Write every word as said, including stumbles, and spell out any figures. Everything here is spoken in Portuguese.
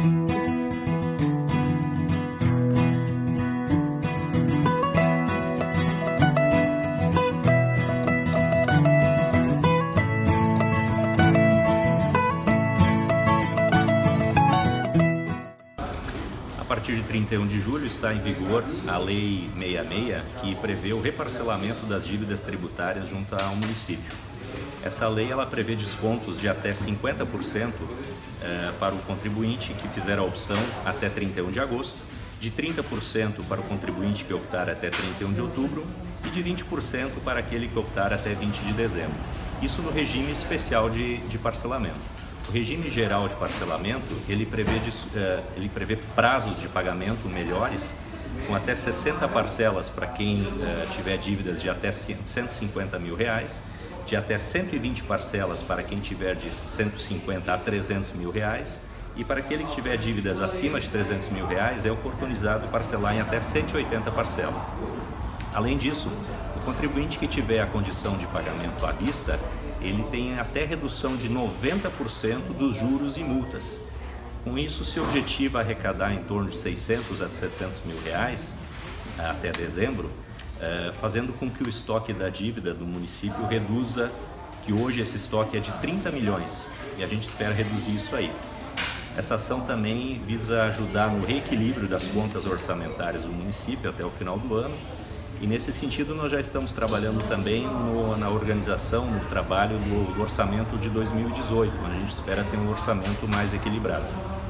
A partir de trinta e um de julho está em vigor a Lei sessenta e seis, que prevê o reparcelamento das dívidas tributárias junto ao município. Essa lei ela prevê descontos de até cinquenta por cento eh, para o contribuinte que fizer a opção até trinta e um de agosto, de trinta por cento para o contribuinte que optar até trinta e um de outubro e de vinte por cento para aquele que optar até vinte de dezembro. Isso no regime especial de, de parcelamento. O regime geral de parcelamento, ele prevê, ele prevê prazos de pagamento melhores, com até sessenta parcelas para quem uh, tiver dívidas de até cento e cinquenta mil reais, de até cento e vinte parcelas para quem tiver de cento e cinquenta a trezentos mil reais, e para aquele que tiver dívidas acima de trezentos mil reais, é oportunizado parcelar em até cento e oitenta parcelas. Além disso, o contribuinte que tiver a condição de pagamento à vista, ele tem até redução de noventa por cento dos juros e multas. Com isso, se objetiva arrecadar em torno de seiscentos a setecentos mil reais até dezembro, fazendo com que o estoque da dívida do município reduza, que hoje esse estoque é de trinta milhões, e a gente espera reduzir isso aí. Essa ação também visa ajudar no reequilíbrio das contas orçamentárias do município até o final do ano. E nesse sentido nós já estamos trabalhando também no, na organização, no trabalho do, do orçamento de dois mil e dezoito, onde a gente espera ter um orçamento mais equilibrado.